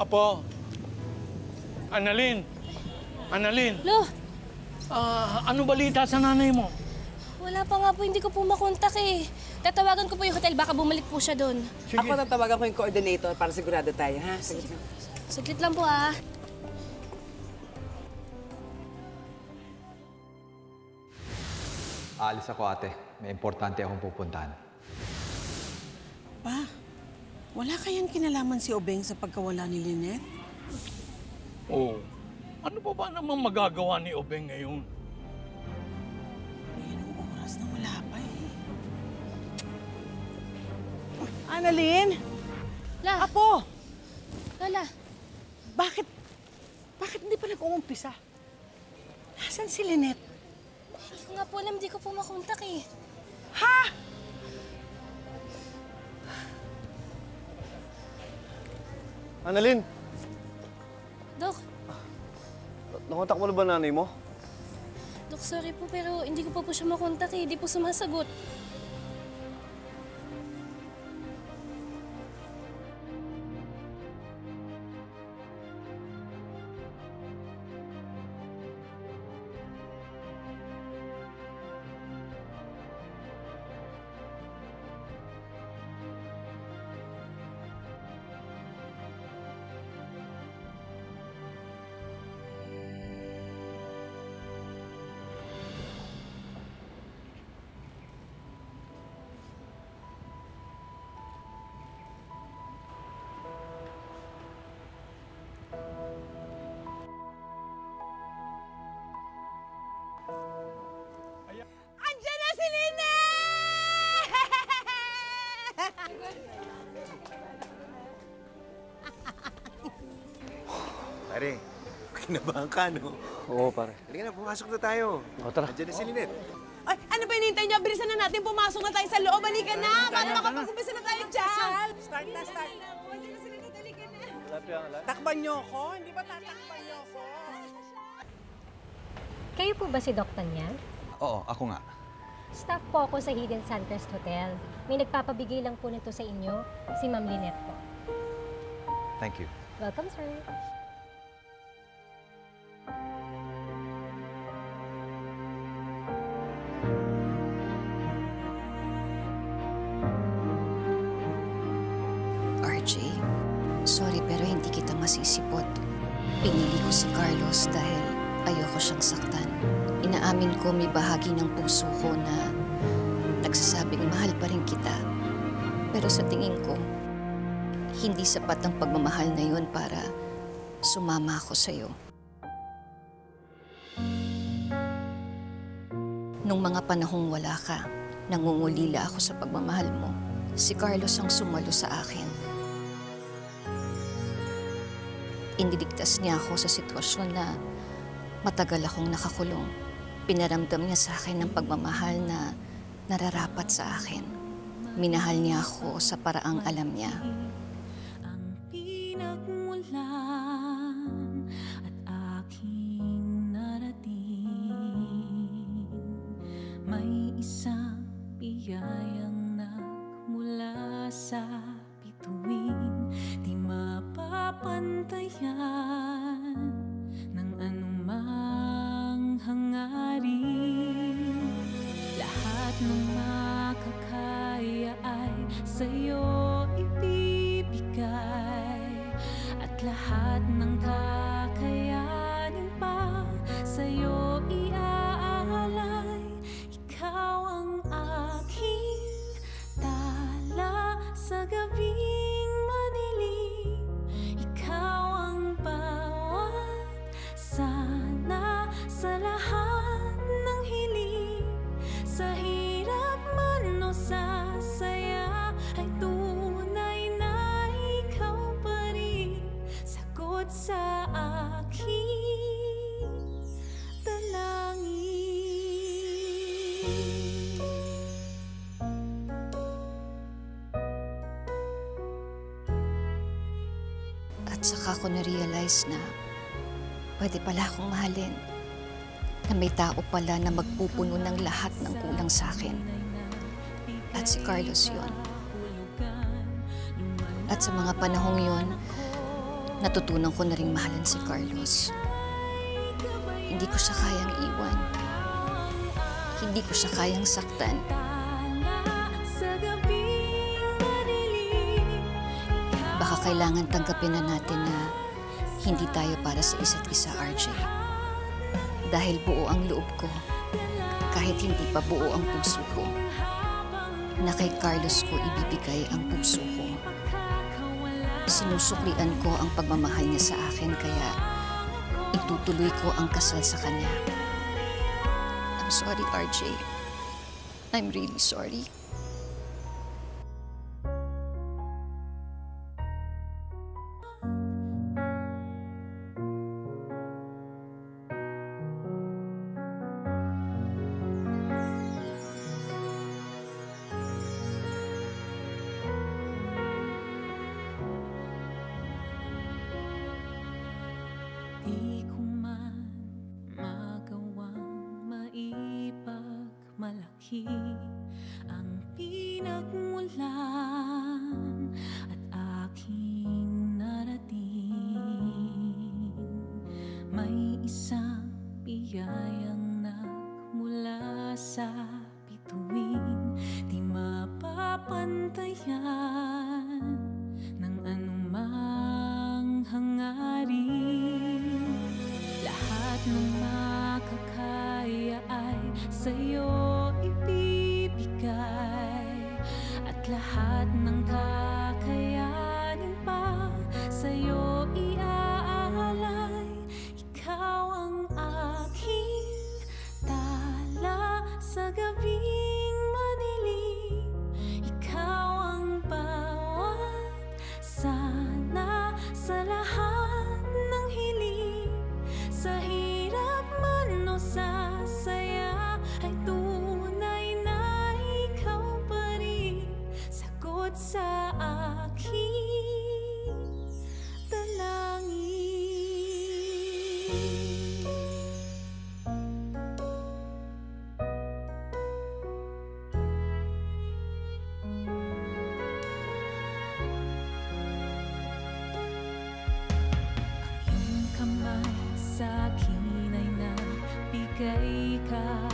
Apo. Annalyn. Annalyn. Lo! Ano balita sa nanay mo? Wala pa nga po, hindi ko po makontak eh. Tatawagan ko po yung hotel, baka bumalik po siya doon. Ako tatawagan ko yung coordinator para sigurado tayo, ha? Saglit lang po, ha? Aalis ako, ate. May importante akong pupuntahan. Pa, wala kayang kinalaman si Obeng sa pagkawala ni Lynette? Oo. Ano pa ba namang magagawa ni Obeng ngayon? Yan ang oras na wala pa eh. Annalyn? La! Apo! Lola! Bakit hindi pa nag-uumpisa? Nasaan si Lynette? Hindi ko nga po alam, hindi ko po makontak eh. Ha? Annalyn, Dok, nakontak mo na ba nanay mo? Dok, sorry po pero hindi ko pa po siya makontak eh. Hindi po sumasagot. Andiyan na si Lynette! Pare, kinabahan ka, no? Oo, pare. Halika na, pumasok na tayo. O, tara. Andiyan na si Lynette. Ay, ano ba hinihintay niyo? Bilisan na natin, pumasok na tayo sa loob. Halika na, para makapag-umpisa na tayo dyan. Start na, start na. Andiyan na si Lynette, halika na. Takban niyo ako? Hindi ba tatakban niyo ako? Kayo po ba si Doc Tanyag? Oo, ako nga. Staff po ako sa Hidden Suncrest Hotel. May nagpapabigay lang po nito sa inyo, si Ma'am Lynette po. Thank you. Welcome, sir. RJ, sorry pero hindi kita masisipot. Pinili ko si Carlos dahil ayoko siyang saktan. Inaamin ko may bahagi ng puso ko na nagsasabing mahal pa rin kita. Pero sa tingin ko, hindi sapat ang pagmamahal na yun para sumama ako sa'yo. Nung mga panahong wala ka, nangungulila ako sa pagmamahal mo. Si Carlos ang sumalo sa akin. Iniligtas niya ako sa sitwasyon na matagal akong nakakulong. Pinaramdam niya sa akin ng pagmamahal na nararapat sa akin. Minahal niya ako sa paraang alam niya. Ang pinagmulan at aking narating, may isang biyayang nagmula sa bituin, di mapapantayan ng anumang hangarin. Lahat ng makakaya ay sa'yo ibibigay, at lahat ng kakayanin pa sa'yo iaalay. Ikaw ang aking tala sa gabing madilim. Ikaw ang bawat sana sa lahat ng hiling. Sa hirap man o sa saya ay tunay na ikaw pa rin. Sagot sa aking dalangin. At saka ko na-realize na pwede pala akong mahalin. Na may tao pala na magpupuno ng lahat ng kulang sa akin. At si Carlos yun. At sa mga panahong yun, natutunan ko na ring mahalan si Carlos. Hindi ko siya kayang iwan. Hindi ko siya kayang saktan. Baka kailangan tanggapin na natin na hindi tayo para sa isa't isa, RJ. Dahil buo ang loob ko, kahit hindi pa buo ang puso ko, na kay Carlos ko ibibigay ang puso ko. Sinusuklian ko ang pagmamahal niya sa akin, kaya itutuloy ko ang kasal sa kanya. I'm sorry, RJ. I'm really sorry. Di ko man magawang maipagmalaki ang pinagmulan at aking narating. May isang biyayang nagmula sa bituin, di mapapantayan ng anumang hangarin. Lahat ng makakaya ay sa'yo ibibigay, at lahat ng kakayanin pa sa'yo iaalay. Ikaw ang aking tala sa gabing madilim. Ikaw ang bawat sana sa lahat ng hiling. Sa hirap man o sa saya ay tunay na ikaw pa rin. Sagot sa aking dalangin. Ang iyong kamay sa akin ay nagbigay ka